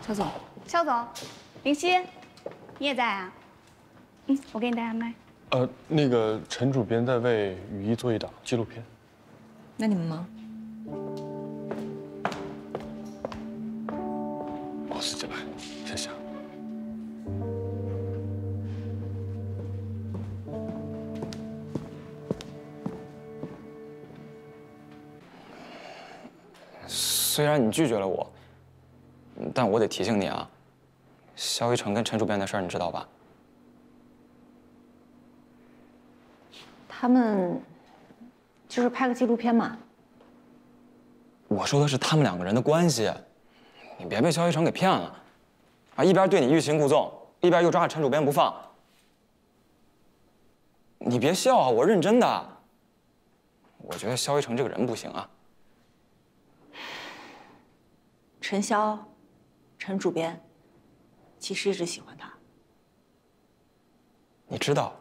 肖总，肖总，林夕，你也在啊？我给你带下麦。 那个陈主编在为雨衣做一档纪录片。 那你们忙。 boss进来，先下。 虽然你拒绝了我，但我得提醒你啊，肖一成跟陈主编的事儿你知道吧？ 他们就是拍个纪录片嘛。 我说的是他们两个人的关系，你别被肖一成给骗了，啊，一边对你欲擒故纵，一边又抓着陈主编不放。你别笑啊，我认真的。我觉得肖一成这个人不行啊。 陈潇，陈主编，其实一直喜欢他。 你知道？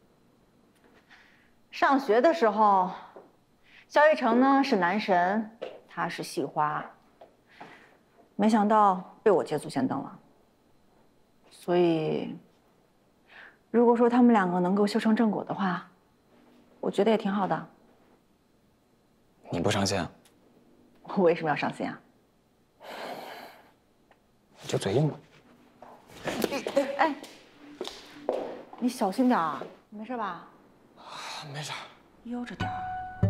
上学的时候，肖一成呢是男神，他是系花，没想到被我捷足先登了。所以，如果说他们两个能够修成正果的话，我觉得也挺好的。 你不伤心啊？ 我为什么要伤心啊？ 你就嘴硬吧。 哎，你小心点啊，没事吧？ 没事。 悠着点儿。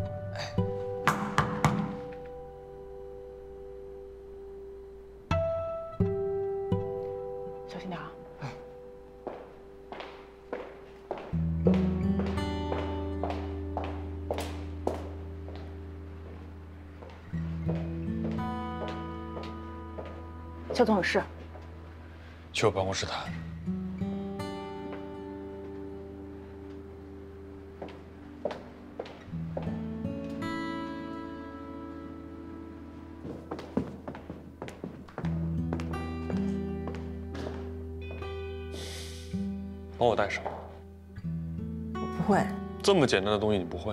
小心点啊。肖总有事， 去我办公室谈。帮我带上。 我不会。 这么简单的东西你不会？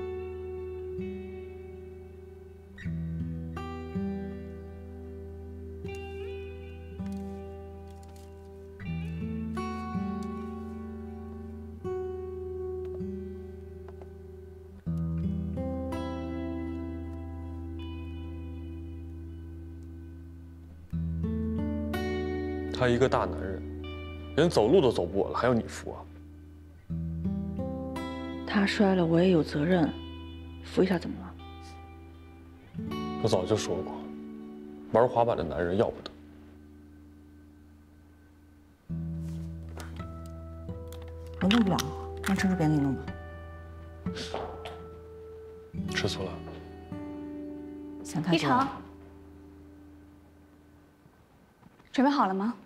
他一个大男人，连走路都走不稳了，还要你扶啊？ 他摔了，我也有责任，扶一下怎么了？ 我早就说过，玩滑板的男人要不得。 我弄不了，让陈主编给你弄吧。 吃醋了？ 想太多了。 一成，准备好了吗？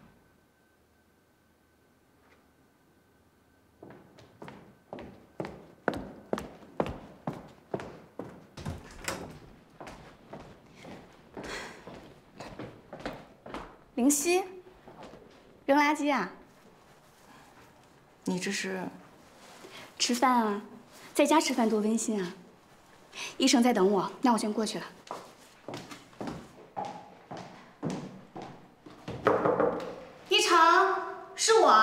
林夕，扔垃圾啊？ 你这是？ 吃饭啊，在家吃饭多温馨啊！医生在等我，那我先过去了。一成，是我。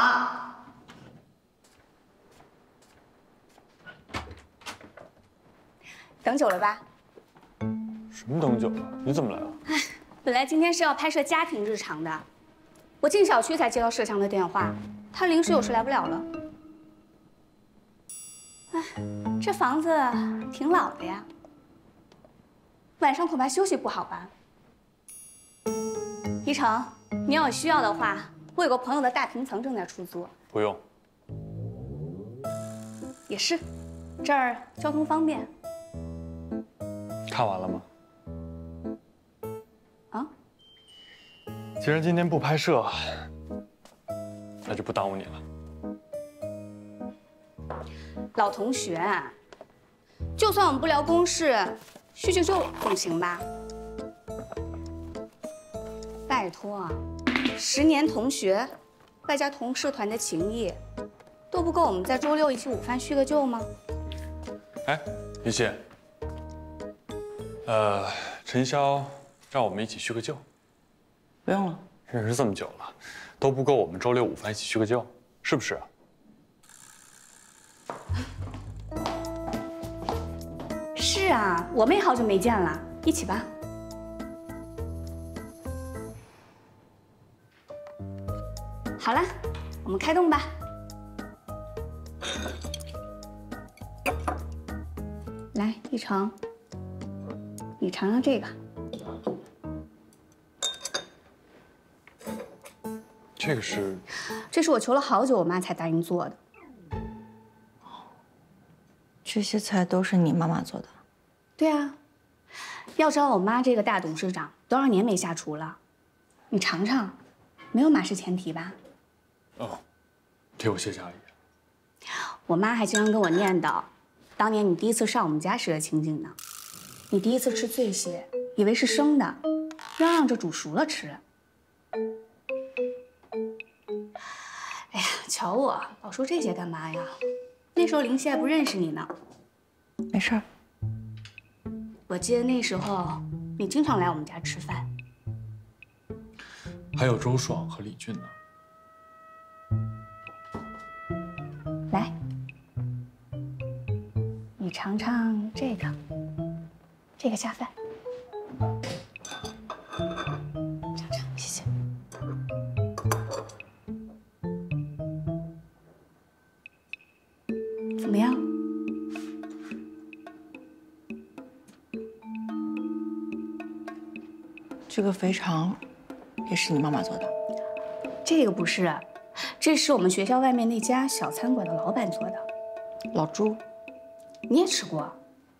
等久了吧？ 什么等久了？你怎么来了？ 本来今天是要拍摄家庭日常的，我进小区才接到摄像的电话，他临时有事来不了了。哎，这房子挺老的呀，晚上恐怕休息不好吧？一成，你要有需要的话，我有个朋友的大平层正在出租。 不用。 也是，这儿交通方便。 看完了吗？ 啊？ 既然今天不拍摄，那就不耽误你了。 老同学，就算我们不聊公事，叙叙旧总行吧？拜托，10年同学，外加同事团的情谊，都不够我们在周6一起午饭叙个旧吗？ 哎，于西，陈潇让我们一起叙个旧。 不用了。 认识这么久了，都不够我们周六午饭一起叙个旧，是不是啊？ 是啊，我们也好久没见了，一起吧。好了，我们开动吧。来，一成，你尝尝这个。 这个是， 这是我求了好久，我妈才答应做的。 这些菜都是你妈妈做的？ 对啊，要知道我妈这个大董事长多少年没下厨了，你尝尝，没有马氏前蹄吧？ 哦，替我谢谢阿姨。 我妈还经常跟我念叨，当年你第一次上我们家时的情景呢。你第一次吃醉蟹，以为是生的，嚷嚷着煮熟了吃。哎呀，瞧我，老说这些干嘛呀？那时候林夕还不认识你呢。 没事儿。 我记得那时候你经常来我们家吃饭。 还有周爽和李俊呢。 来，你尝尝这个，这个下饭。尝尝，谢谢。怎么样？ 这个肥肠也是你妈妈做的？ 这个不是，这是我们学校外面那家小餐馆的老板做的。 老朱， 你也吃过？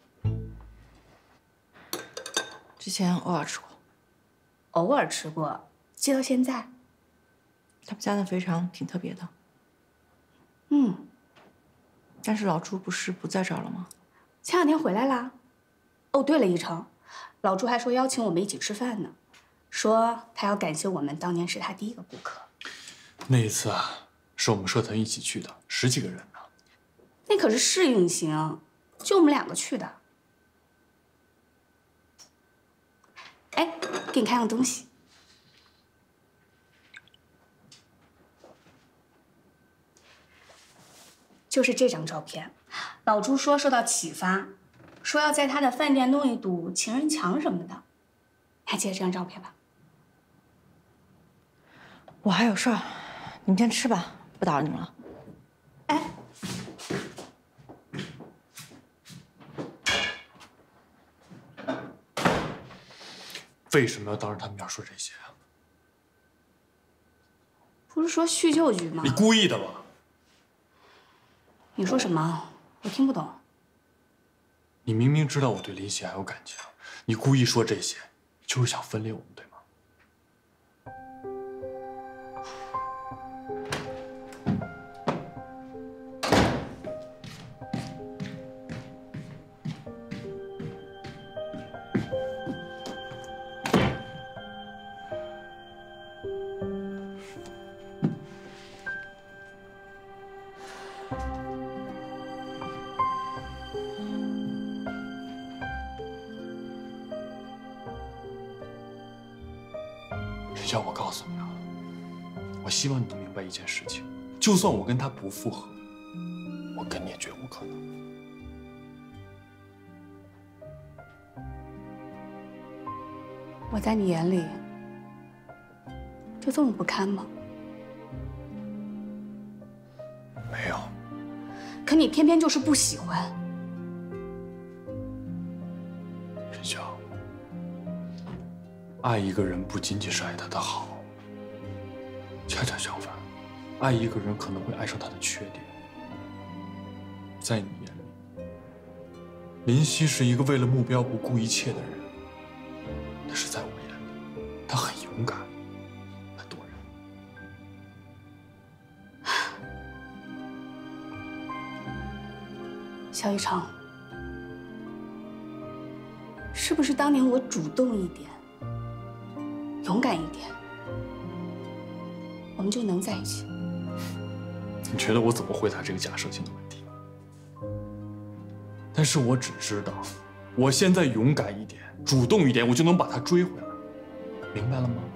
之前偶尔吃过。 偶尔吃过，记到现在。 他们家的肥肠挺特别的。 嗯， 但是老朱不是不在这儿了吗？ 前两天回来啦。哦，对了，一成，老朱还说邀请我们一起吃饭呢，说他要感谢我们当年是他第一个顾客。 那一次啊，是我们社团一起去的，10几个人呢。 那可是试运行，就我们2个去的。哎，给你看样东西。就是这张照片，老朱说受到启发，说要在他的饭店弄一堵情人墙什么的。还记得这张照片吧？ 我还有事儿，你们先吃吧，不打扰你们了。 哎， 为什么要当着他们面说这些啊？ 不是说叙旧局吗？ 你故意的吧？ 你说什么？我听不懂。 你明明知道我对林夕还有感情，你故意说这些，就是想分裂我们，对吗？陈晓，我告诉你啊，我希望你能明白一件事情，就算我跟他不复合，我跟你也绝无可能。 我在你眼里就这么不堪吗？ 没有， 可你偏偏就是不喜欢。 陈晓，爱一个人不仅仅是爱他的好，恰恰相反，爱一个人可能会爱上他的缺点。在你眼里，林夕是一个为了目标不顾一切的人，但是在我眼里，他很勇敢，很动人。 肖一成，是不是当年我主动一点，勇敢一点，我们就能在一起？ 你觉得我怎么回答这个假设性的问题？但是我只知道，我现在勇敢一点，主动一点，我就能把他追回来，明白了吗？